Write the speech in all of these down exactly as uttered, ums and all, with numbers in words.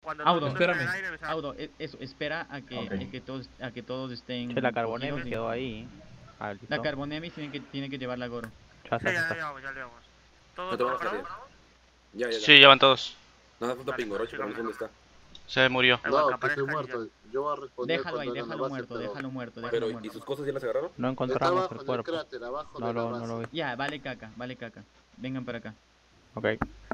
Cuando Audo, espérame. Audo, eso, espera a que, okay. a que todos, a que todos estén. Che, la Carbonemis quedó ahí. Ah, la Carbonemis tiene que, tiene que llevarla a Goro. Ya está, sí, ya, ya, ya, ya le vamos. ¿Todos preparados? Ya, ya, ya. Sí, ya van todos. Nada, falta Pingo, Roche, pero no sé dónde está. Se murió. No, que estoy muerto. Yo voy a responder. Déjalo ahí, déjalo muerto, déjalo muerto, déjalo pero, muerto. ¿y sus cosas ya las agarraron? No encontramos el cuerpo. Cráter, abajo no, de lo, la no lo vi. Ya, vale caca, vale caca. Vengan para acá. Ok.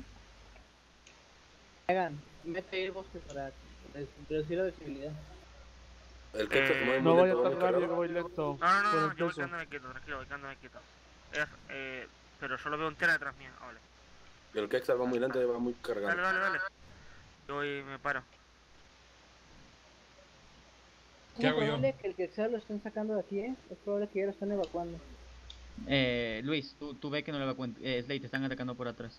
Hagan, mete el bosque para reducir la visibilidad. El que se mueve No muy vaya lento, tan muy rápido que cargado. voy lento. No, no, no, Con no, el yo voy peso. quedándome quieto, tranquilo, voy quedándome quieto. Es, eh, pero solo veo un tela detrás mía, ah, vale. El Kexal va muy lento y va muy cargado. Dale, dale, dale. Yo voy, me paro. ¿Qué hago yo? Es probable que el Quexal lo estén sacando de aquí, ¿eh? Es probable que ya lo están evacuando. Eh, Luis, tú, tú ve que no lo evacúen. Eh, Slade, te están atacando por atrás.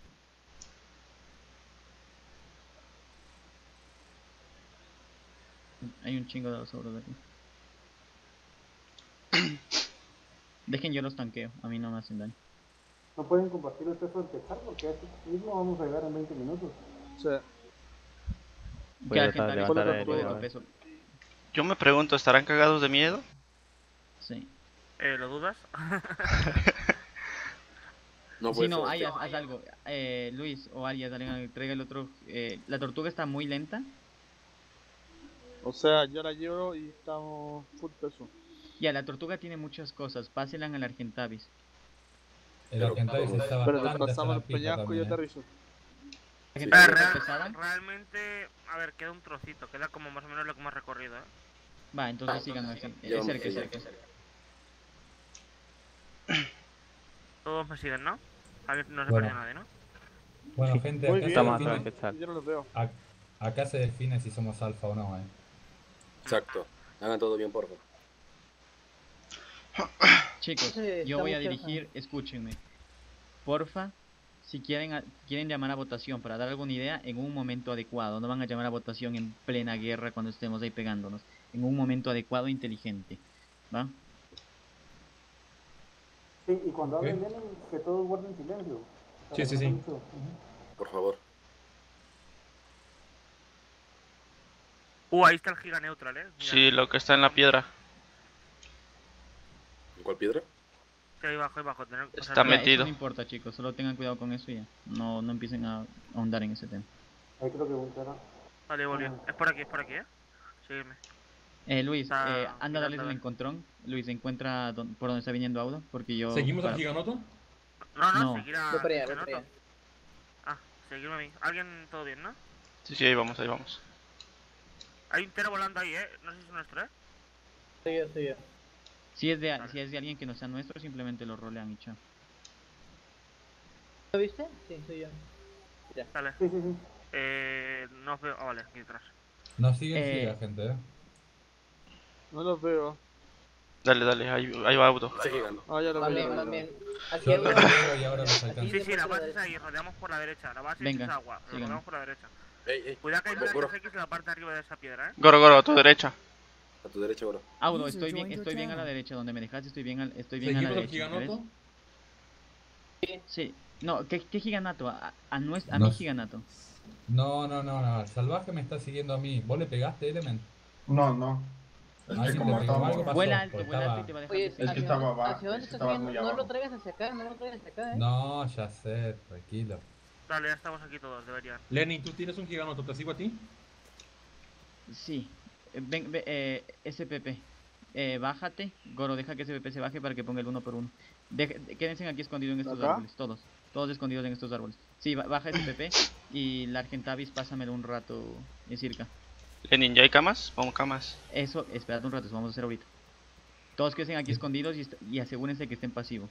Hay un chingo de dinosaurios de aquí. Dejen, yo los tanqueo, a mí no me hacen daño. No pueden compartir el peso del Quexal porque así mismo vamos a llegar en veinte minutos. Sí. Voy a tratar de levantar el peso. Yo me pregunto, ¿estarán cagados de miedo? Sí. Eh, ¿lo dudas? No sí, no, Ayas, haz algo. Eh, Luis o Ayas, traiga el otro. Eh, la tortuga está muy lenta. O sea, yo la llevo y estamos full peso. Ya, la tortuga tiene muchas cosas. Pásenla al Argentavis. El Argentavis estaba Pero desplazamos el peñasco y yo aterrizo. Sí. Ah, real, realmente, a ver, queda un trocito, queda como más o menos lo que hemos recorrido, ¿eh? Va, entonces ah, sigan así. Es cerca, es cerca, es cerca. Todos me siguen, ¿no? A ver, no se bueno. perdió nadie, ¿no? Bueno, sí. gente, acá, acá, se define, yo no los veo. acá, acá se define si somos alfa o no, ¿eh? Exacto. Hagan todo bien, por favor. Chicos, yo voy a dirigir, escúchenme. Porfa. Si quieren, a, quieren llamar a votación para dar alguna idea, en un momento adecuado. No van a llamar a votación en plena guerra cuando estemos ahí pegándonos. En un momento adecuado e inteligente. ¿Va? Sí, y cuando okay. hablen, que todos guarden silencio. Sí, sí, sí. Uh-huh. Por favor. Uh, ahí está el giga neutral, ¿eh? Mira. Sí, lo que está en la piedra. ¿En cuál piedra? Sí, ahí abajo, ahí abajo. Tener, está metido. Eso no importa, chicos. Solo tengan cuidado con eso y ya. No, no empiecen a ahondar en ese tema. Ahí creo que volverá. Vale, volvió. Es por aquí, es por aquí, ¿eh? Seguirme. Eh, Luis, eh, anda a darles el encontrón. Luis, encuentra don, por donde está viniendo Audo, porque yo... ¿Seguimos al Giganoto? No, no, no. seguir a... Voy para allá, voy para allá. Ah, seguirme a mí. ¿Alguien todo bien, no? Sí, sí, ahí vamos, ahí vamos. Hay un tera volando ahí, ¿eh? No sé si es nuestro, ¿eh? Soy yo, soy yo. Si es de, si es de alguien que no sea nuestro, simplemente lo rolean y chao. ¿Lo viste? Sí, soy yo. Ya. Dale. Sí, sí, sí. Eh... No os veo... Ah, vale, aquí detrás. Nos siguen, eh... sigue la gente, ¿eh? No los veo. Dale, dale, ahí, ahí va Auto. Ah, ya lo también, veo. también. Aquí yo lo veo y ahora los alcanzo. Sí, sí, la base es ahí, rodeamos por la derecha. La base Venga, es agua, síganme. rodeamos por la derecha. Ey, ey. Cuidado que hay tres X en la parte de arriba de esa piedra, ¿eh? Goro, Goro, a tu derecha. A tu derecha, Goro. Audo, estoy bien, estoy bien a la derecha, donde me dejaste, estoy bien, al, estoy bien a la derecha. ¿Seguimos al Giganoto? Sí. Sí. No, ¿qué, qué Giganato? A, a, nuestro, a no. mi Giganato. No, no, no, no. El salvaje me está siguiendo a mí. ¿Vos le pegaste, Element? No, no. Es que como estaba... algo pasó, vuela alto, estaba... vuela alto y te va a dejar. Oye, de es que estaba abajo. ¿Hacia dónde Es que estás estaba viendo? muy No abajo. lo traigas hacia acá, no lo traigas hacia acá, ¿eh? No, ya sé, tranquilo. Dale, ya estamos aquí todos, deberían. Lenny, ¿tú tienes un Giganoto? ¿Te sigo a ti? Sí. Ven, ven, eh, S P P. Eh, bájate. Goro, deja que S P P se baje para que ponga el uno por uno. Deje, quédense aquí escondidos en estos ¿Acá? árboles, todos. Todos escondidos en estos árboles. Sí, baja S P P y la Argentavis pásamelo un rato en circa. Lenin, ¿ya hay camas? Vamos camas. Eso, espérate un rato, eso vamos a hacer ahorita. Todos queden aquí escondidos y, y asegúrense que estén pasivos.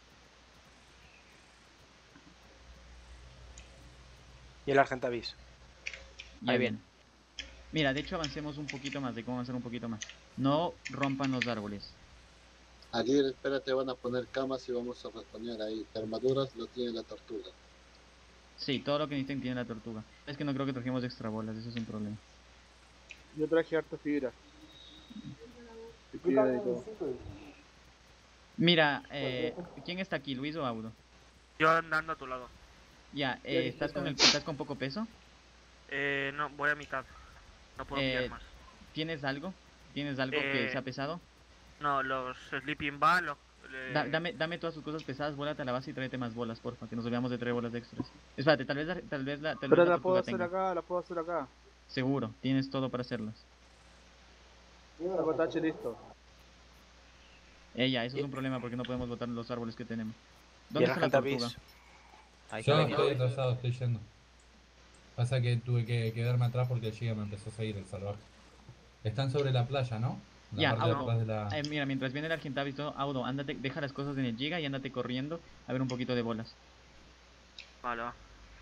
Y el Argentavis. Ahí bien. Mira, de hecho avancemos un poquito más, de cómo avanzar un poquito más. No rompan los árboles. Aguirre, espérate, van a poner camas y vamos a responder ahí. Armaduras lo tiene la tortuga. Sí, todo lo que necesiten tiene la tortuga. Es que no creo que trajimos extra bolas, eso es un problema. Yo traje harta fibra. Fibra y todo. Mira, eh, ¿quién está aquí, Luis o Audo? Yo andando a tu lado. Ya, eh, ¿estás, con el, ¿estás con poco peso? Eh, no, voy a mitad. No puedo Eh, pillar más. ¿Tienes algo? ¿Tienes algo que Eh, sea pesado? No, los sleeping bag, los... eh, Da- dame, dame todas sus cosas pesadas, vuélate a la base y tráete más bolas, porfa, que nos olvidamos de traer bolas extras. Espérate, tal vez la, tal vez la, tal vez Pero la la puedo tortuga hacer tenga. acá, la puedo hacer acá. Seguro, tienes todo para hacerlas. Sabotaje listo. Ella, eso es un problema porque no podemos botar los árboles que tenemos. ¿Y ¿Dónde la está la gente tortuga? avis? Ahí Yo está. estoy atrasado, estoy yendo. Pasa que tuve que quedarme atrás porque el Giga me empezó a seguir el salvaje. Están sobre la playa, ¿no? La Ya, parte de Audo. atrás de la... Eh, mira, mientras viene el Argentavis, todo, Audo, ándate, deja las cosas en el Giga y ándate corriendo a ver un poquito de bolas. Vale, va.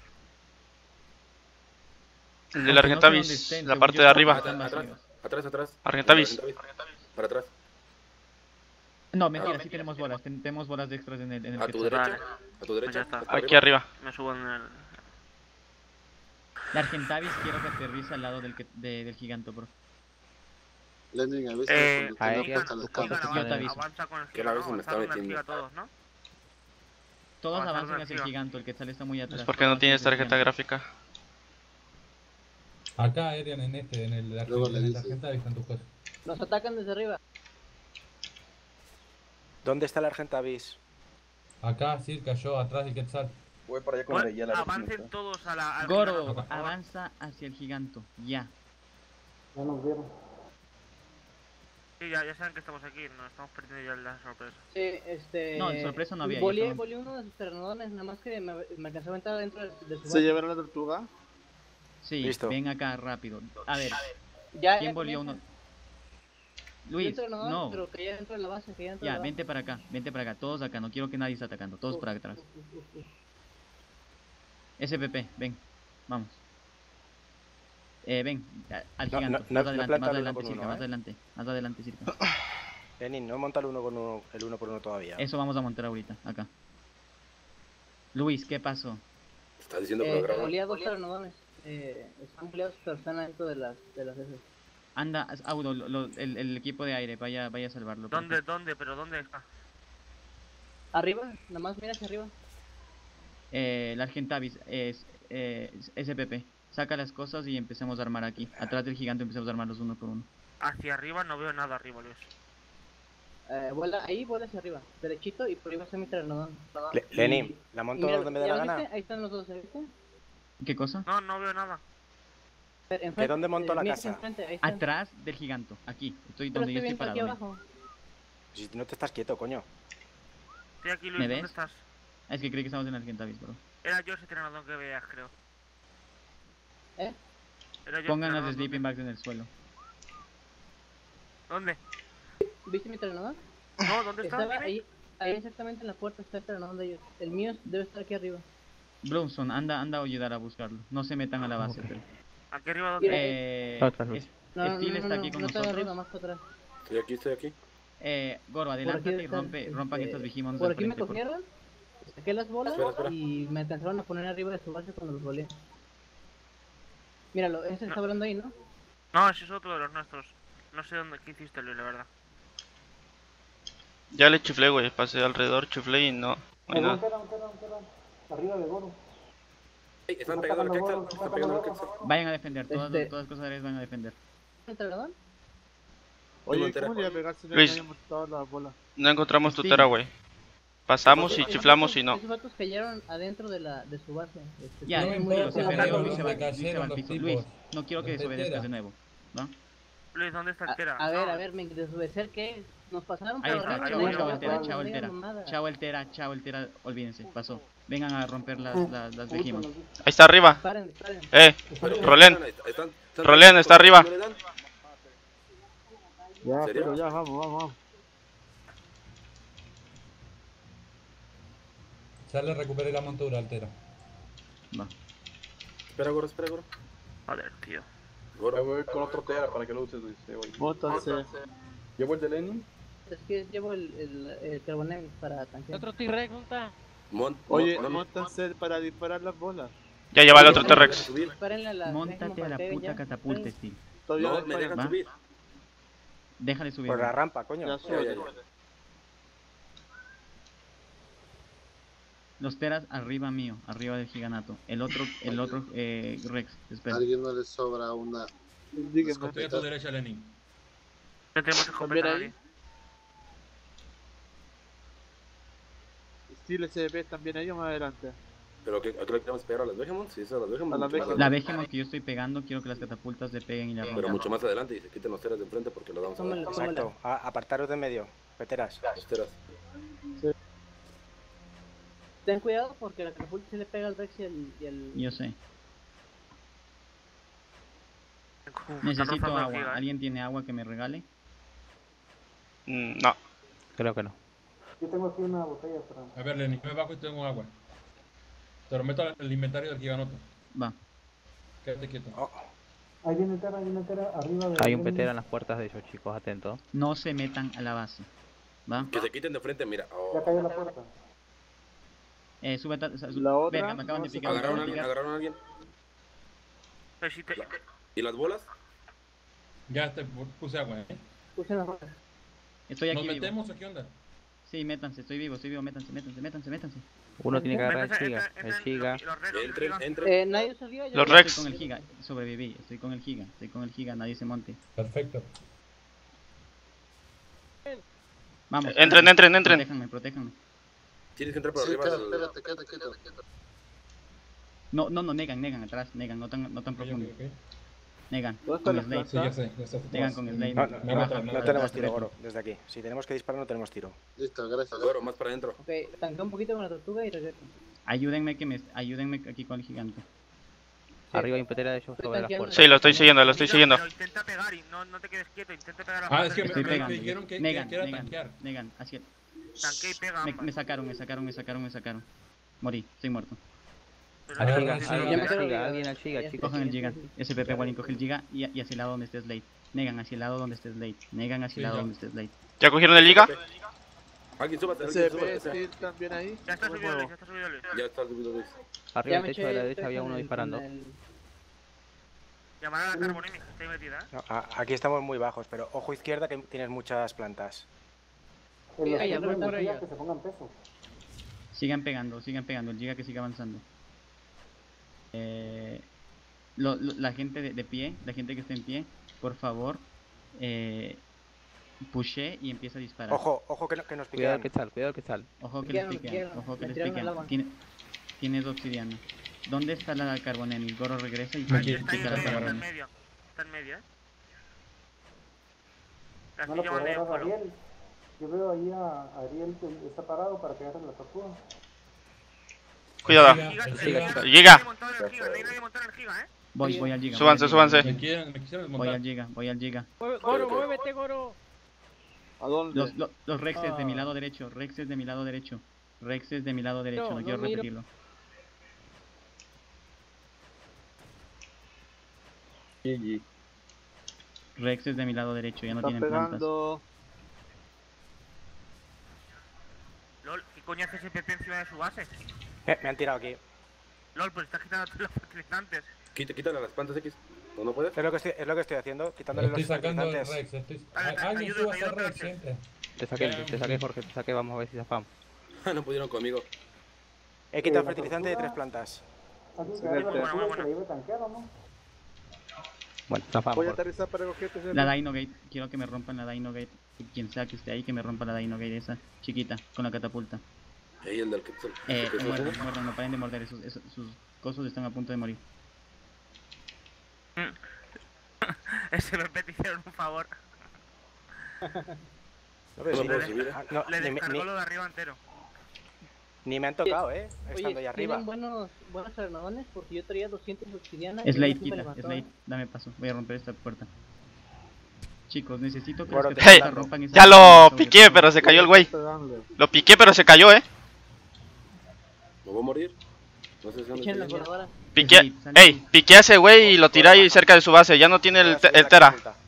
El del Aunque no sé dónde Argentavis, estén, la según parte yo, de todos arriba. están Atrás, vacíos. atrás, atrás. Argentavis. Para atrás. No, mentira, sí tenemos bolas, ten- tenemos bolas de extras en el, en el A tu Quetzal. derecha. Vale. A tu derecha. Pues ya está. hasta Aquí arriba. Me subo en el... La Argentavis quiero que aterrice al lado del, que, de, del giganto, bro. Lenin, avisa Eh, cuando ahí, tenga Giga, puestas las Giga, cámaras. Yo te avanza, aviso. avanza con el Que Giga, la ¿no? vez me está Avanzaron el metiendo. Giga todos, ¿no? Todos Avanzar avancen una hacia el giga. giganto, el Quetzal está muy atrás. Es porque no todos tienes avancen hacia el tarjeta gigante. gráfica. Acá, Erian, en este, en el, Luego le en el dice. Argentavis están tus cosas. Nos atacan desde arriba. ¿Dónde está el Argentavis? Acá, circa, yo, atrás del Quetzal. Voy para allá con Bueno, la ya la avancen todos a la... al Goro, Giga, por favor. avanza hacia el giganto, ya. Ya nos vieron. Sí, ya, ya saben que estamos aquí, nos estamos perdiendo ya la sorpresa. Sí, este... No, de sorpresa no había, ya Volé, estaban. volé uno de sus terrenones, nada más que me, me alcanzó a entrar dentro de, de su ¿Se base. llevaron la tortuga? Sí, Listo. ven acá rápido. A ver, Ya, ¿quién ya volvió comienza. uno? Luis, Yo entro, no. Pero que ya dentro de la base, que ya dentro Ya, de la vente para acá, vente para acá, todos acá, no quiero que nadie esté atacando, todos por atrás. S P P, ven, vamos. Eh, ven, a- al No, giganto, no, no- más no adelante, planta más el uno adelante, con circa, uno, más ¿eh? adelante, más adelante, circa. Lenin, no monta el uno con uno, el uno por uno todavía. Eso vamos a montar ahorita, acá. Luis, ¿qué pasó? Estás diciendo Eh, programa. volé a dos terrenones. Eh, están boleados, pero están adentro de las, de las esas. Anda, Audo, lo- lo- el, el equipo de aire, vaya, vaya a salvarlo. por ¿Dónde, favor. dónde, pero dónde está? Arriba, nada más mira hacia arriba. Eh, el Argentavis es eh, S P P. Saca las cosas y empecemos a armar aquí. Atrás del gigante empecemos a armarlos uno por uno. Hacia arriba no veo nada arriba, Luis. Eh, vuela, ahí vuela hacia arriba, derechito, y por ahí va a ser mi terrenón. Le- Lenin, la monto donde me dé la gana. Ahí están los dos, ¿viste? ¿Qué cosa? No, no veo nada. ¿De dónde montó la casa? Enfrente, ahí están. Atrás del giganto, aquí. Estoy Pero donde yo estoy estoy viendo parado. aquí ven. abajo. Si no te estás quieto, coño. Estoy aquí, Luis, ¿Me ¿dónde ves? estás? Ah, es que creí que estamos en el Argentavis, bro. Era yo ese entrenador que veas, creo. ¿Eh? Era yo Pongan el las entrenador, sleeping bags en el suelo. ¿Dónde? ¿Viste mi terrenón? No, ¿dónde está? Estaba Dime. ahí, ahí exactamente en la puerta está el terrenón de ellos. El mío debe estar aquí arriba. Blumson, anda, anda a ayudar a buscarlo. No se metan a la base, pero. Aquí arriba, ¿dónde? Eh, Atrás, es- No, no, Steel no, está no, aquí con no está nosotros. arriba, más para atrás. Estoy aquí, estoy aquí. Eh, Goro, Por aquí adelántate y están, rompe, rompan este, estas vigimons Por al aquí me frente, por- cogieron, saqué las bolas Espera, espera. y me alcanzaron a poner arriba de su base cuando los volé. Míralo, ese está hablando ahí, ¿no? No, ese es otro de los nuestros. No sé dónde, qué hiciste, Luis, la verdad. Ya le chiflé, güey. Pasé alrededor, chiflé y no. No hay Eh, un nada. terreno, un terreno, un terreno. Arriba de Goro. Ey, están Está pegando al atacando Quetzal. Goro, está Están pegando al atacando Quetzal. Vayan a defender, todas, Este- todas las cosas aéreas van a defender. ¿El terrenón? Oye, entera. ¿cómo le iba a pegar si no Luis. habíamos todas las bolas? No encontramos Sí. tutera, güey. Pasamos y Esos chiflamos vatos- y no. Esos vatos cayeron adentro de la de su base. Este, Ya, No están me muy Luis, importa, se lejos. pero perdió, ¿dónde Luis se va, Luis se va cayeron al los piso. tipos? Luis, no quiero que Los desobedezcas tetera. de nuevo, ¿no? Luis, ¿dónde está el A, Tera? a ver, No. a ver, me desobedecer qué nos pasaron Ahí por está, arriba, ahí chao, voy, no chao voy, digan altera, mamadas, chao no digan altera, mamadas. chao altera, chao altera, olvídense, pasó. Vengan a romper las, las, las Puta, vigimos. nos- Ahí está arriba. Paren, paren. Eh, Pero, Rolen. están- están- están- Rolen, está arriba. ¿No le dan? Ya, ¿En serio? pero ya, vamos, vamos, vamos. Ya le recuperé la montura, altera. Va. Espera, Goro, espera, Goro. Joder, tío. Ahí Goro. voy con otro Tera para que lo uses, Luis. Ahí voy. Mótanse. Llevo el de Lenin. Es que llevo el, el, el Carbonem para tanquear. Otro T-Rex, ¿dónde está? Mon- Oye, mon- no, mótanse para disparar las bolas. Ya lleva el otro no me dejan T-Rex. subir. Dispárenle a la... Móntate a la déjenme para puta ya. catapulta, Steve. Todavía No, no me disparan. dejan ¿Va? subir. Déjale subir. Por la rampa, coño. Ya Ya, ya, sube. ya. Los teras arriba mío, arriba del giganato. El otro, el otro eh, Rex, espera. ¿A alguien no le sobra una Dígame. Estoy a tu derecha, Lenin. No tenemos escopeta nadie. Sí, el S B también ahí o más adelante. ¿Pero qué, a qué le queremos pegar a las Behemoth? Si es a las Behemoth. A las mucho más Behemoth. La adelante. Behemoth que yo estoy pegando, quiero que las catapultas le peguen y le Pero rompan. mucho más adelante y se quiten los teras de enfrente porque lo vamos a dar. Exacto. A- apartaros de en medio, veteras. Los teras. Ten cuidado porque la catapulta se le pega al Rex y al... Y al... Yo sé. Uf, Necesito está rozando el agua. giga, eh. ¿Alguien tiene agua que me regale? Mm, no. Creo que no. Yo tengo aquí una botella para... A ver, Lenin, yo me bajo y tengo agua. Te lo meto al al inventario del giganoto. Va. Quédate quieto. Oh, Ahí viene Tera, ahí viene Tera, arriba de... Hay un petera en las puertas de ellos, chicos, atentos. No se metan a la base. ¿Va? Que se quiten de frente, mira. Oh. Ya cayó la puerta. Eh, súbete. a- su- La otra, Verga, me acaban de no se picar. me ¿Agarraron a acaban de alguien? picar. ¿Agarraron a alguien? Pero si te- La- ¿Y las bolas? Ya te puse agua, ¿eh? Puse las ruedas. Estoy ¿Nos aquí vivo. metemos o qué onda? Sí, métanse, estoy vivo, estoy vivo, métanse, métanse, métanse, métanse. Uno tiene que agarrar el Métanse, Giga. entren, El entren, Giga. los- los Rex y el Entren, giga. entren. Eh, nadie salió. yo- Los Estoy Rex. con el giga, sobreviví, estoy con el giga, estoy con el giga, nadie se monte. Perfecto. Vamos. Entren, entren, entren. Protéjanme, protéjanme. Tienes que entrar por Sí, arriba quédate, del... quédate, quédate, quédate. No, no, no, negan, negan atrás, negan, no tan, no tan Ok, ok, profundo. ok. Negan, ¿Dónde con están las Slade. Sí, ya sé, ya está. Negan con Slade. no, no, Me no, mata, no me mata. tenemos tiro, Goro, desde aquí. Si tenemos que disparar, no tenemos tiro. Listo, gracias. Goro, más para adentro. Ok, tanquea un poquito con la tortuga y regreso. Ayúdenme que me, ayúdenme aquí con el gigante. Arriba hay un petera de ellos sobre las puertas. Sí, lo estoy siguiendo, lo estoy Mira, siguiendo. pero intenta pegar y no, no te quedes quieto, intenta pegar a Ah, es que me, Estoy me- pegando. me dijeron que, negan, que, que era negan, tanquear. negan, hacia... Tanque y pega Me, ambas. me sacaron, me sacaron, me sacaron, me sacaron. Morí, estoy muerto. Pero Al no- Giga, no- al no- Giga, no- al Giga, alguien al Giga, Ya chicos. Cojan el sí, giga. sí, sí. S P P Wallin coge el giga y, y hacia el lado donde esté Slade. Negan hacia el lado donde esté Slade. Negan hacia Sí, el lado ya. donde esté Slade. ¿Ya cogieron el liga? Alguien súbase, S alguien B, súbase. sí, también ahí. Ya está Yo me subido Luis, muevo. ya está subido Luis. Ya está subido Luis. Arriba Ya del me techo de la eché derecha había con uno el- disparando. con el- Llamar a la Carbonemi, que está ahí metida, ¿eh? No, a- aquí estamos muy bajos, pero ojo izquierda que tienes muchas plantas. En los Ay, ya que voy entran por aquí, allá. que se pongan peso. Sigan pegando, sigan pegando. El giga que siga avanzando. Eh, lo- lo- la gente de, de pie, la gente que está en pie, por favor, eh, pushé y empieza a disparar. Ojo, ojo que, no- que nos Cuidado piquean. que tal, cuidado que tal. Ojo que Piquearon, les piquen, piquearon, ojo que me les tiraron al piquen. agua. Tiene, tienes obsidiana. ¿Dónde está la Carbonemi? Goro regresa y Aquí, Está ahí pica en la medio, está en Carbonemi. medio. Está en medio, ¿eh? La No estoy lo llevando podrá yo en agarrar follow. Ariel. Yo veo ahí a Ariel que está parado para que agarre la tortuga. Cuidado. El giga, El el giga. giga, El giga. nadie montado en el giga, nadie montado en el giga, ¿eh? Voy, voy al giga. Súbanse, voy al giga, súbanse. Me quieren, me quisieron Voy desmontar. al giga, voy al giga. Goro, muévete, Goro. ¿A dónde? Los, los, los Rexes de mi Ah. lado derecho, Rexes de mi lado derecho, Rexes de mi lado derecho, No, no, no quiero miro. repetirlo. G G. Rexes de mi lado derecho, ya no Está tienen plantas. pegando. LOL, ¿qué coño hace ese P P encima de su base? Eh, me han tirado aquí. LOL, pues está quitando todos los fertilizantes. Quita- Quítale las plantas X. ¿No, no puedes? Es lo que estoy, es lo que estoy haciendo, quitándole Estoy los sacando el fertilizantes. Rex. Estoy... Vale, te- te Alguien ayudo, suba te hasta ayudo, Rex, Rex. siempre. Te saqué, te saqué Jorge, te saqué, vamos a ver si zafamos. No pudieron conmigo. He quitado Eh, la fertilizante de tortuga- tres plantas. Alguien que agarre la Bueno, tortuga y bueno, que la lleve tanqueada, ¿no? Bueno, zafamos. Voy a Jorge. aterrizar para cogerte ese. La Dino Gate, quiero que me rompan la Dino Gate. Quien sea que esté ahí, que me rompa la Dino Gate esa chiquita, con la catapulta. Ahí el del que... Eh, que- que- muerdan, muerdan, no paren de morder, esos, esos, sus cosos están a punto de morir. Ese P P te hicieron un favor. No, pero No sí, puedo le- subir, ¿eh? ah, no, Le ni, me- descargó ni- lo de arriba entero. ni me han tocado, eh, Oye, estando ahí arriba. ¿tienen buenos, buenos armadones? Porque yo traía doscientos obsidiana. y Slade, no me quita, levantó, Slade, ¿eh? dame paso, voy a romper esta puerta. Chicos, necesito que Bueno, las te- catapultas Hey, rompan esa Ya puerta, lo sobre piqué, todo. pero se cayó el güey. Pegándole. Lo piqué, pero se cayó, eh. ¿Me voy a morir? No sé si dónde Echen la estoy. voladora. Piqué. Slade, sale. Ey, piqué a ese güey y lo tiré ahí cerca de su base. Ya no tiene el, Voy a te- subir el la Tera. catapulta.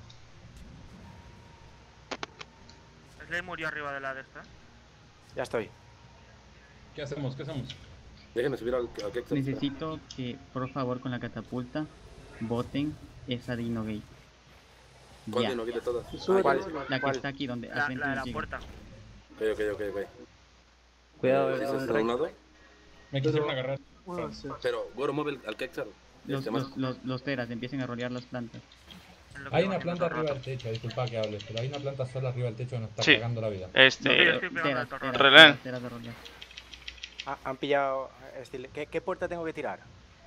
Slade murió arriba de la de esta. Ya estoy. ¿Qué hacemos? ¿Qué hacemos? Déjenme subir al, al Kexel. Necesito que, por favor, con la catapulta, boten esa Dino Gate. ¿Cuál Ya. de no quite todas? Sube, ¿Cuál? sube. La que ¿Cuál? está aquí, donde, al La, frente la de del la giga. puerta. Ok, ok, ok, ok. Cuidado, ¿Sí el se el está a Rex. un lado? Me quisieron agarrar. Pero, Goro, mueve al Quetzal. Los, los, los, los teras empiecen a rolear las plantas. Hay una planta arriba del techo, disculpa que hable, pero hay una planta sola arriba del techo que nos está Sí. cagando la vida. Este. Teras, teras, Relén. teras, teras de rolear. Ah, han pillado. Steel. ¿Qué, ¿Qué puerta tengo que tirar?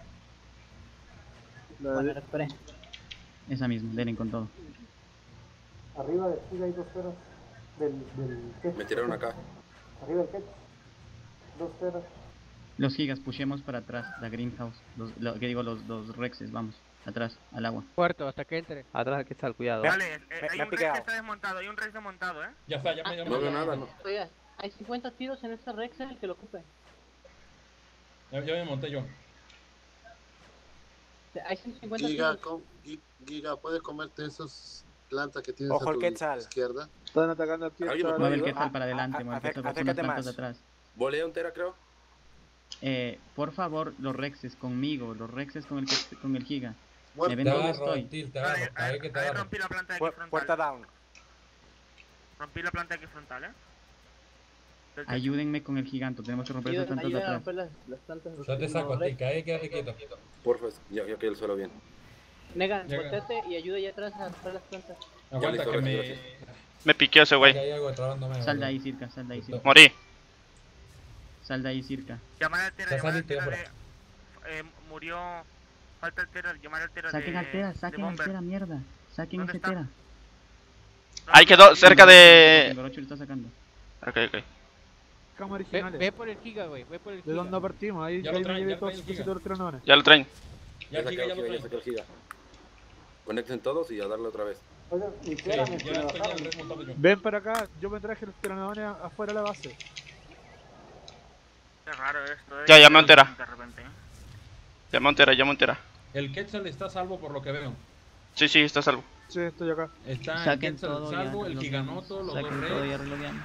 Bueno, esperé. Esa misma, denle con todo. Arriba de aquí hay dos teras del, del ketch. Me tiraron acá. Arriba del ketch. Dos teras. Los gigas, pushemos para atrás, la greenhouse. Los, lo, que digo, los, los rexes, vamos. Atrás, al agua. Puerto, hasta que entre. Atrás aquí está el cuidado. Vale, eh, Me- hay me un han rex que picado. está desmontado, hay un rex desmontado, eh. Ya está, ya me ya me- No veo nada, no. Oiga, hay cincuenta tiros en este Rex, el que lo ocupe. ya, ya me monté yo. Hay ciento cincuenta Giga, tiros. com- Gi- Giga, ¿puedes comerte esas plantas que tienes Ojo a el tu Quetzal. izquierda? Están atacando aquí. ¿Alguien me está- puede Mueve el ayudar? Quetzal para adelante, a- mueve el acer- Quetzal con unas acércate plantas más. atrás. Volea un Tera, creo. Eh, por favor, los rexes conmigo, los rexes con el, que- con el giga. Muerto. ¿Me ven Te dónde agarro, estoy? Steel, te Vale, agarro, ahí, ahí que te ahí agarro. rompí la planta de aquí Pu- frontal. puerta down. Rompí la planta de aquí frontal, eh. Del techo. Ayúdenme con el giganto, tenemos que romper esas Ayuden, plantas de ayuden a atrás. romper las, las plantas. Yo te los saco, Rex. Steel, cae, quédate quieto. Porfa, ya, ya que el suelo bien. Negan, Llega. volteate y ayuda allá atrás a romper las plantas. Aguanta listo, que me... gracias. Me piqueó ese que güey. hay algo trabándome. Sal de boludo. ahí, circa, sal de ahí, circa. Morí. Sal de ahí, circa. Llamar al Tera, Ya llamar al saliste, Tera ya de... Eh, murió... Falta el Tera, llamar al Tera Saquen de... al tera, de saquen al Bomber. tera, mierda. Saquen ¿Dónde ese está? tera. Ahí quedó, cerca de. El Gorocho lo está sacando. Ok, ok. Camas Ve, originales. ve por el giga, güey, ve por el ¿De giga. dónde partimos? Ahí, Ya ahí lo traen, me llevé ya todos traen los giga. todos los tronones. Ya lo traen. Ya Ya saqué giga, ya el lo giga, ya traen. saqué el giga. Conecten todos y a darle otra vez. Oiga, y Sí, espérame, ya que me estoy ya bajaron. el Rex montado yo. Ven para acá, yo me traje los tronones afuera de la base. Qué raro esto, eh. Ya, llamé a un Tera. De repente, eh. Ya Montera, ya Montera. El Quetzal está a salvo por lo que veo. Sí, sí, está a salvo. Sí, estoy acá. Está el Saquen Quetzal todo, ya salvo, el relogueamos. Giganoto, los dos Saquen todo, ya Rex. relogueamos.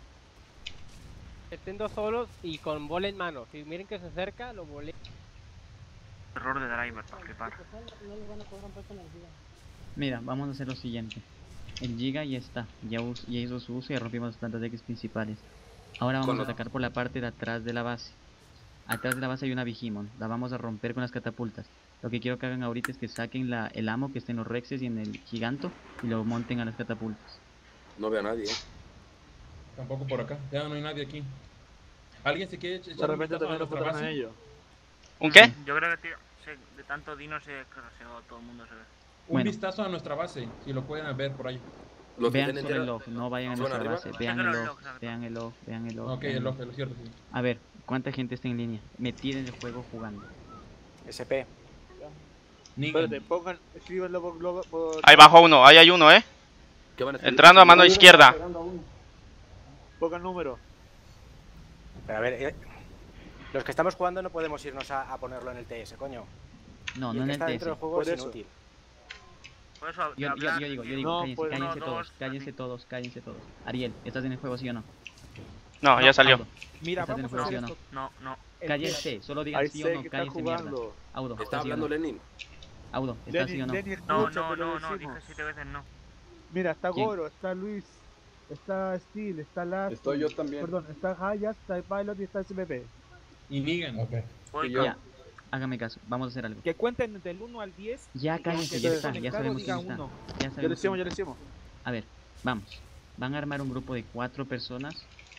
Estén dos solos y con bola en mano. Si miren que se acerca, lo volé. Error de driver, para flipar. No les van a poder romper con el giga. Mira, vamos a hacer lo siguiente. El giga ya está, ya, us- ya hizo su uso y ya rompimos las plantas de X principales. Ahora vamos Con a los- atacar por la parte de atrás de la base. Atrás de la base hay una Vigimon, la vamos a romper con las catapultas. Lo que quiero que hagan ahorita es que saquen la, el amo que está en los rexes y en el giganto y lo monten a las catapultas. No veo a nadie, eh. Tampoco por acá. Ya no hay nadie aquí. ¿Alguien se quiere echar De un repente vistazo a también los nuestra mataron a base? ellos. ¿Un qué? Yo creo que, tío, se- de tanto Dino se craseó todo el mundo, se ve. Un Bueno. vistazo a nuestra base, si lo pueden ver por ahí. Los que Vean estén solo el enteros- log, no vayan a ¿Suena nuestra arriba? base, vean Saca el los log, logs, saca. vean el log, vean el log. Ok, vean el el log, log. lo cierto, sí. A ver, ¿cuánta gente está en línea? Metida en el juego jugando. S P. Negan. Espérate, pongan, escríbanlo por, por, por- Ahí bajó uno, ahí hay uno, eh. ¿Qué van a escribir? Entrando a mano izquierda. Pegando a uno. pongan número. Pero a ver, eh, los que estamos jugando no podemos irnos a, a ponerlo en el T S, coño. No, Y no el en que el está T dentro S. del juego Por es eso. inútil. Por eso, de Yo, yo, hablar, yo digo, yo que- digo, No, cállense, pues- cállense Uno, todos, dos, cállense así. todos, cállense todos. Ariel, ¿estás en el juego sí o no? No, ya salió. Audo, Mira, ¿estás en el vamos a juego sí hacer o no? esto. No, no. El Cállense, solo digan Ahí sí o sé no, que está cállense mierda. jugando. Audo, Está ¿estás sí o hablando no? Lenin. Audo, ¿estás sí o Lenny, no? Lenny, No, escucha, no, te lo no, no, decimos. dije siete veces no. Mira, está ¿Quién? Goro, está Luis, está Steel, está Lars. Estoy yo también. Perdón, está Hayas, está Pilot y está S P P. Y Negan. Ok. Voy Y con- yo. Ya, hágame caso, vamos a hacer algo. Que cuenten del uno al diez. Ya cállense, ya está, ya sabemos quién está. uno. Ya Ya le sabemos decimos, quién ya le decimos. A ver, vamos. Van a armar un grupo de cuatro personas.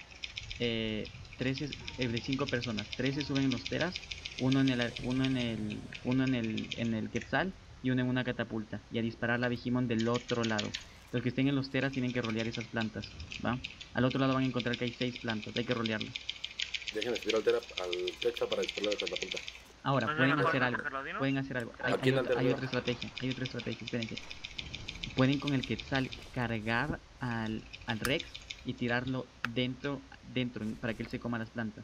Eh, trece, eh, de cinco personas. trece suben en los teras. Uno en el, uno en el, uno en el, en el quetzal y uno en una catapulta. Y a disparar la Vigimon del otro lado. Los que estén en los teras tienen que rolear esas plantas, ¿va? Al otro lado van a encontrar que hay seis plantas. Hay que rolearlas. Dejen subir al Tera al Quetzal para disparar la catapulta. Ahora, ¿No es pueden mejor hacer algo. cogerlo, Dino? Pueden hacer algo. Hay, Aquí hay en la otra, hay tercera. otra estrategia. Hay otra estrategia. Espérense. Pueden con el quetzal cargar al, al Rex y tirarlo dentro, dentro para que él se coma las plantas.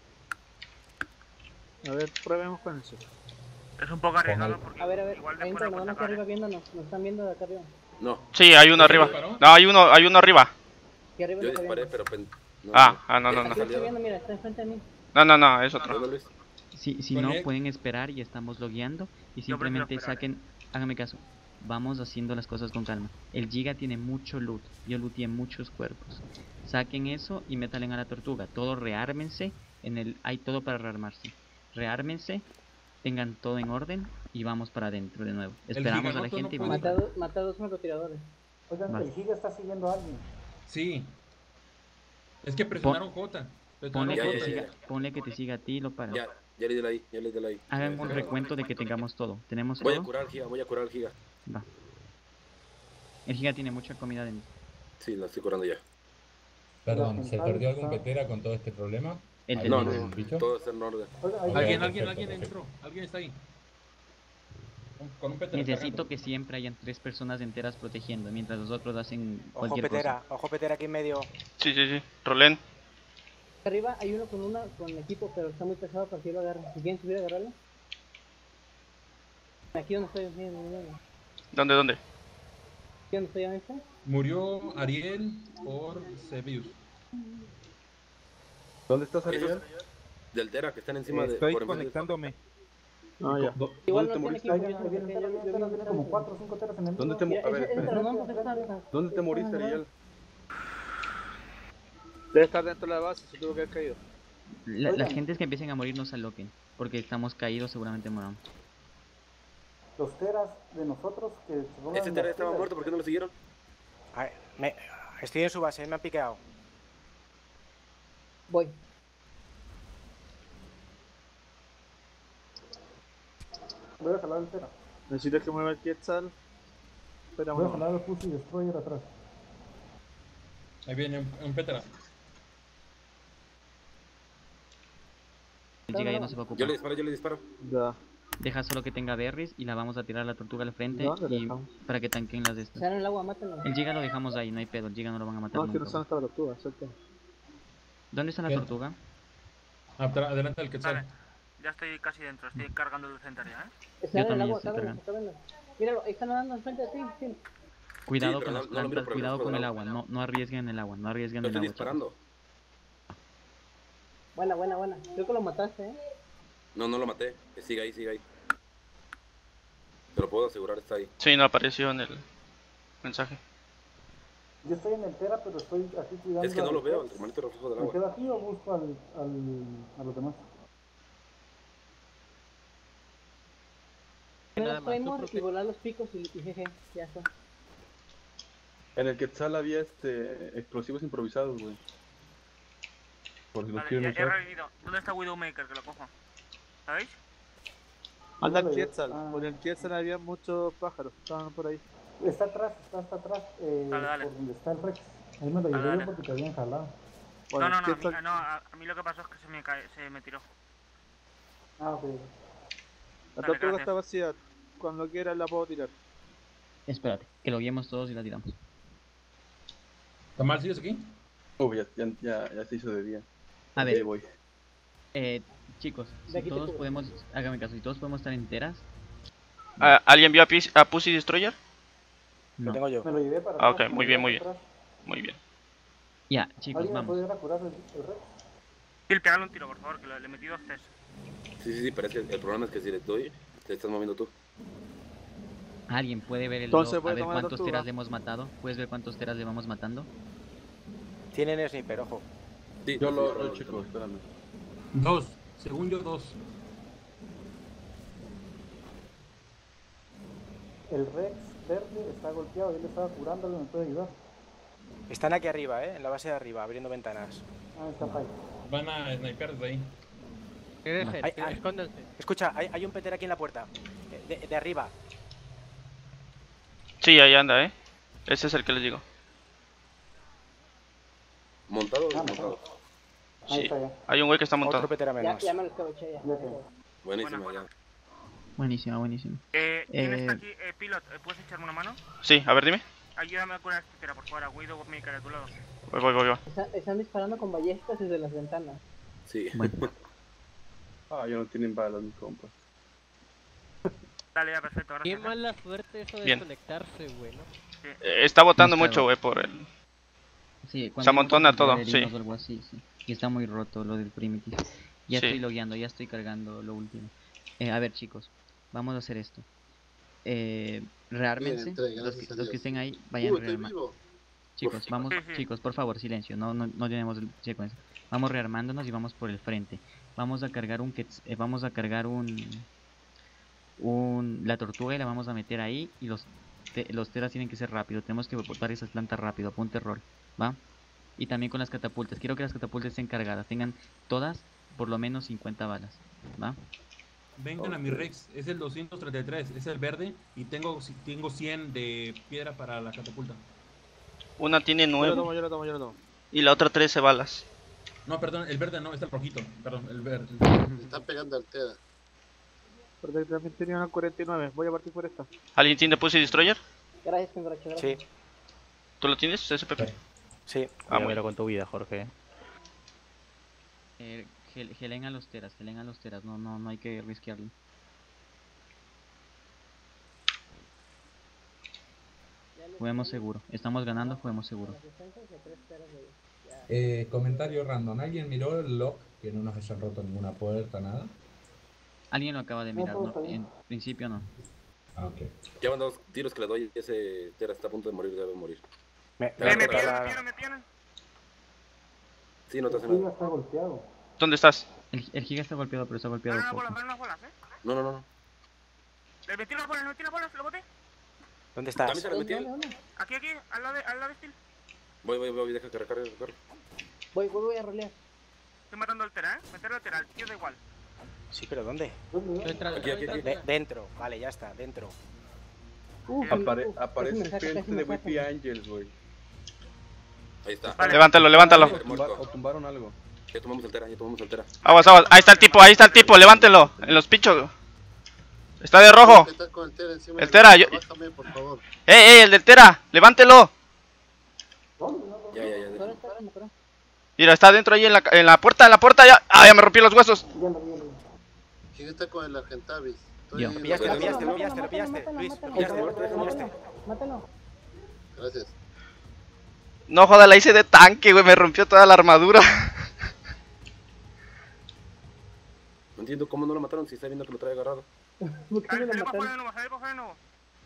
A ver, probemos con eso. Es un poco arriesgado porque A ver, a ver, igual hay un después no trono puede acá sacar, arriba eh. viéndonos. Nos están viendo de acá arriba. No, Sí, hay uno arriba. No, hay uno, hay uno arriba. Aquí arriba yo nos está disparé, viendo. pero... pen- no, Ah, ah, no, no, Deja no. Aquí lo estoy aliado. viendo, mira, está enfrente de mí. No, no, no, es otro. ¿Dónde, Luis? Si, si Con no, él- pueden esperar y estamos logueando y Yo prefiero simplemente esperar, saquen, háganme caso, vamos haciendo las cosas con calma. El Giga tiene mucho loot, yo looteé muchos cuerpos. Saquen eso y métalen a la tortuga, todos reármense, En el hay todo para rearmarse. Reármense, tengan todo en orden y vamos para adentro de nuevo. Esperamos a la gente y vamos. Mata, do, mata a dos francotiradores. Oigan, vale. El Giga está siguiendo a alguien. Sí. Es que presionaron Pon, J. Ponle, ya, que ya, te ya, siga, ya. ponle que te siga a ti y lo para. Ya, ya le di la ahí, ya le di la ahí. Hagan un recuento de que tengamos todo. ¿Tenemos voy todo? a curar al Giga, voy a curar al Giga. Va. El Giga tiene mucha comida dentro. Sí, la estoy curando ya. Perdón, ¿se perdió algún petera con todo este problema? El no, no, bicho? Todo está en orden. Oiga, alguien, alguien, perfecto, alguien perfecto. entró. Alguien está ahí. Con un petera Necesito cargando. que siempre hayan tres personas enteras protegiendo, mientras los otros hacen Ojo cualquier petera, cosa. ojo petera aquí en medio. Sí, sí, sí. Rolen. Arriba hay uno con una con equipo, pero está muy pesado para que lo agarre. Si quieren subir a agarrarlo. Aquí donde estoy, miren, miren. ¿Dónde, dónde? Aquí donde estoy, ¿dónde está? Murió Ariel por Sebius. ¿Dónde estás, Ariel? Del Tera, que están encima eh, de... Estoy conectándome. Ah, ya. Igual ¿Dónde te moriste? Tiene como cuatro o cinco teras en el ¿Dónde te moriste? A ver, espera. ¿Dónde te moriste, Ariel? Debe estar dentro de la base, se tuvo que haber caído. La, las gentes que empiecen a morir no se aloquen, porque estamos caídos, seguramente moramos. Los teras de nosotros que se roban. Ese Tera estaba muerto, ¿por qué no lo siguieron? Ay, me, estoy en su base, me han piqueado. Voy. Voy a jalar el Tera. Necesito que mueva el Quetzal. Espera, Voy a jalar el Pussy Destroyer atrás. Ahí viene un, un petera. El Giga ya no se va a ocupar. Yo le disparo, yo le disparo. Ya. Deja solo que tenga berries y la vamos a tirar a la tortuga al frente No, y para que tanquen las de estas. Se en el agua, mátenlo. El Giga lo dejamos ahí, no hay pedo, el Giga no lo van a matar No, nunca. que no está la tortuga, suelta. ¿Dónde está la Bien. tortuga? Atra- Adelante del Quetzal. Vale, ya estoy casi dentro, estoy cargando el centenario, ¿eh? Está Yo en el también agua, estoy está viendo, está viendo. Míralo, ahí están nadando enfrente de ti, sí. Cuidado Sí, con pero las no- no lo miro plantas, por el cuidado ojo con del el agua. agua, no, no arriesguen el agua, no arriesguen Lo el estoy agua. disparando. Buena, buena, buena. Creo que lo mataste, eh. No, no lo maté. Que siga ahí, siga ahí. Te lo puedo asegurar, está ahí. Sí, no apareció en el mensaje. Yo estoy en el Tera, pero estoy aquí cuidando. Es que no al lo veo, Tex. el hermanito reflejo del ¿Me agua. quedo aquí o busco al, al, a los demás? Primero Claymore y volar los picos y, y jeje, ya está. En el Quetzal había este explosivos improvisados, güey. Por si los Vale, quieren ya he usar. revivido. ¿Dónde está Widowmaker? Que lo cojo. ¿Sabéis? Anda el Vale, Quetzal, ah. por el Quetzal había muchos pájaros, estaban por ahí. Está atrás, está hasta atrás, eh, Dale, dale. por donde está el Rex. Ahí me lo Dale, llevé dale. yo porque te habían jalado. Bueno, no, no, no, a mí, Quetzal- no a, a mí lo que pasó es que se me, cae, se me tiró. Ah, ok. La Dale, tortuga gracias. está vacía, cuando quiera la puedo tirar. Espérate, que lo guiemos todos y la tiramos. ¿Tamal sigues aquí? Uy, ya, ya, ya, ya se hizo de día. A Ahí ver, voy. eh, chicos, De si aquí te todos cubro. podemos, háganme caso, si todos podemos estar enteras. Ah, ¿Alguien vio a, Pis- a Pussy Destroyer? Lo No. tengo yo. Me lo llevé para Ah, atrás. ok, me muy lo bien, llevé muy bien. para atrás. Muy bien. Ya, chicos, ¿Alguien me vamos. puede ir a curar el, el Rex? Gil, pégale un tiro, por favor, que lo- le he metido Cs. Sí, sí, sí, pero es que el problema es que si le doy, te estás moviendo tú. Alguien puede ver el Entonces log, a puede ver tomar la cuántos tortuga. teras le hemos matado. ¿Puedes ver cuántos teras le vamos matando? Tienen sniper, ojo. Sí, Yo sí, lo, sí, lo sí, checo, sí. espérame. Dos. Según yo, dos. El Rex verde está golpeado, yo le estaba curando, ¿me puede ayudar? Están aquí arriba, eh, en la base de arriba, abriendo ventanas. Ah, está ahí. Van a sniper desde ahí. Ay, ay, escucha, hay, hay un petera aquí en la puerta. De, de- de arriba. Sí, ahí anda, ¿eh? Ese es el que les digo. ¿Montado o Ah, desmontado? Ahí Sí. está ya. Hay un güey que está Otro montado. petera Ya, menos. ya me lo escabeché ya. Ya sé. Buenísimo, Buena, ya. Buenísimo, buenísimo. Eh, ¿Quién Eh, está aquí? Eh, Pilot, ¿eh, ¿puedes echarme una mano? Sí, a ver, dime. Ayúdame a curar esta tira, por favor, a Widowmaker a tu lado. Voy, voy, voy, voy. Está- están disparando con ballestas desde las ventanas. Sí. Bueno, Ah, ya no tienen balas, mis compas. Dale, ya, perfecto, gracias. Qué mala suerte eso de Bien. conectarse, güey, ¿no? Eh, está votando No está mucho, güey, por el... sí, Se amontona todo, heridos sí. o algo así, sí. Y está muy roto lo del Primitive. Ya Sí. estoy logueando, ya estoy cargando lo último. Eh, a ver, chicos, vamos a hacer esto. Eh, reármense. Bien, entré, los, gracias que, a los que Dios. estén ahí, vayan Uh, estoy rearma- vivo. Chicos, Uf. vamos, chicos, por favor, silencio, no, no, no tenemos el secuencia. Vamos rearmándonos y vamos por el frente. Vamos a cargar un, quetz- eh, vamos a cargar un, un, la tortuga y la vamos a meter ahí y los, te- los teras tienen que ser rápido. Tenemos que botar esas plantas rápido, apunte rol, ¿va? Y también con las catapultas. Quiero que las catapultas estén cargadas, tengan todas por lo menos cincuenta balas, ¿va? Vengan a mi Rex, es el doscientos treinta y tres, es el verde y tengo, tengo cien de piedra para la catapulta. Una tiene Yo lo nueve tomo, yo lo tomo, yo lo tomo. y la otra trece balas. No, perdón, el verde no, es el rojito, perdón, el verde. Le están pegando al Tera. Perfecto, también tenía una cuarenta y nueve, voy a partir por esta. ¿Alguien tiene Pussy Destroyer? Gracias, Condracho, gracias. Sí, ¿Tú lo tienes, S P P? sí. Ah, muy Cuídamelo bien. con tu vida, Jorge. Eh, gel- gelen a los teras, gelen a los teras, no, no, no hay que risquearlo. Juguemos seguro, estamos ganando, juguemos seguro. Eh, comentario random. ¿Alguien miró el lock? Que no nos hayan roto ninguna puerta, nada. Alguien lo acaba de No, mirar, todo ¿no? está bien. En principio no. Ah, ok. Ya van dos tiros que le doy. Ese Tera está a punto de morir, debe morir. Me, Me me Eh, me toca tienen, me la- tienen, me tienen. Sí, no te hace Giga nada. está golpeado. ¿Dónde estás? El, el giga está golpeado, pero está golpeado Van unas bolas, poco. van unas bolas, eh. No, no, no. no. Le metí las bolas, le metí las bolas, lo boté. ¿Dónde ¿También estás? se le metí? ¿Dónde, dónde? Aquí, aquí, al lado de, al lado de Steel. Voy, voy, voy, deja que recargue, recargue. Voy, voy, voy a rolear. Estoy matando al Tera, eh. Meterlo al Tera, al tío da igual. Sí, pero ¿dónde? ¿Dónde? Detrás, Aquí, aquí, detrás, aquí. De- detrás. dentro, vale, ya está, dentro. Uf, Apare- uf, casi aparece me saca, casi gente me de saca. Whippy Angels, güey. Ahí está. Vale. Levántalo, levántalo. O, tumba- o tumbaron algo. Ya tomamos el Tera, ya tomamos el Tera. Aguas, aguas. Ahí está el tipo, ahí está el tipo, levántenlo. En los pinchos. Está de rojo. ¿Qué tal con el Tera encima El de Tera, mí? yo- Bájame, por favor. ¡Ey, ey, el del Tera! ¡Levántelo! Ya, ya, ya. Espera, deja. espera, espera. Mira, está dentro ahí en la, en la puerta, en la puerta ya. ¡Ah, ya me rompí los huesos! Viendo, viendo. ¿Quién está con el Argentavis? Estoy Yo. Lo pillaste, lo Mátalo, pillaste, lo mátalo, pillaste, lo pillaste, mátalo, Luis, lo mátalo, pillaste, lo mátalo, pillaste. mátalo, mátalo. Gracias. No joda, la hice de tanque, güey. Me rompió toda la armadura. No entiendo cómo no lo mataron si está viendo que lo trae agarrado. ¿Por qué me Sale, lo sale para afuera de mataron? nuevo, sale para afuera de nuevo.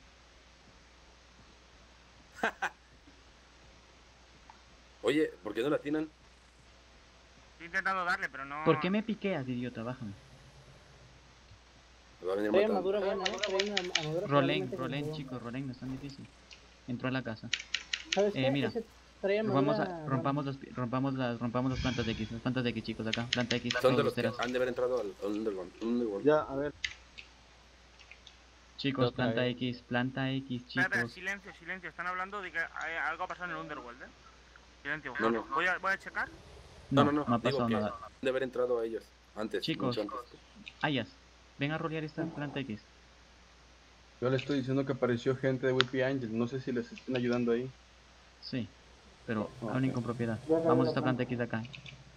Oye, ¿por qué no la atinan? Estoy intentando darle, pero no. ¿Por qué me piqueas, idiota? Bájame. Me va a venir Trae matando. armadura buena, eh. Trae una armadura Rolen, probablemente Rolen, con- chicos, Rolen, no es tan difícil. Entró a la casa. ¿Sabes Eh, qué? mira. Ese trae Vamos armadura- a, rompamos, los, pi- rompamos, las, rompamos las plantas de X, las plantas de X, chicos, acá. Planta X, Son todos de los los que teras. han de haber entrado al, al Underground. Underground. Ya, a ver. Chicos, Otra planta vez. X, planta X, Espera, espera, chicos. silencio, silencio. Están hablando de que hay- algo ha pasado en el Underworld, eh. Silencio. No, no. Voy a, voy a checar. No, no, no, no, ha digo pasado que nada. han de haber entrado a ellos. Antes, Chicos. mucho antes. Ayas, ven a rolear esta planta X. Yo le estoy diciendo que apareció gente de Whippy Angels. No sé si les estén ayudando ahí. Sí, pero Ok. hablen con propiedad. Ya, ya, Vamos a ya, esta ya. planta X de acá.